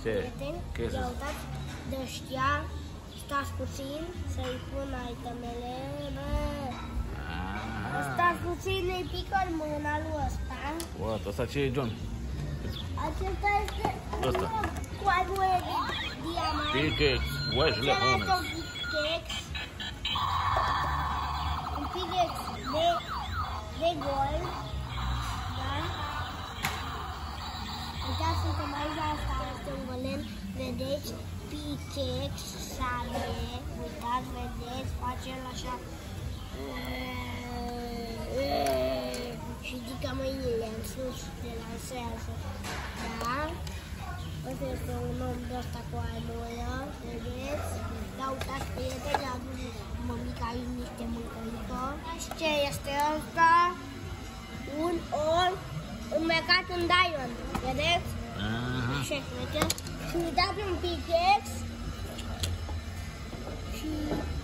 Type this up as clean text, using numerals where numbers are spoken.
prieteni. Ia uitați, de ăștia, stați puțin să-i pun itemele. Stați puțin, îi pică în mâna lui ăsta. What? Asta ce e, John? Acesta este Ăsta. cu armoie de diamant. Pickaxe, weșle bune. Un pickaxe. Un pickaxe de gold. Da? Uitați, suntem aici, asta este un golem. Vedeți? Pickaxe, sabie. Uitați, vedeți? Face el așa. Și ridică mâinile în sus, se lansează. Da? Ăsta este un om de ăsta cu armoia, vedeți? Da, uitați, prieteni, a adus mămica aici niște mâncărică. Și ce este ăsta? Un om îmbrăcat în diamond, vedeți? Și vedeți? Și uitați un pickaxe. Și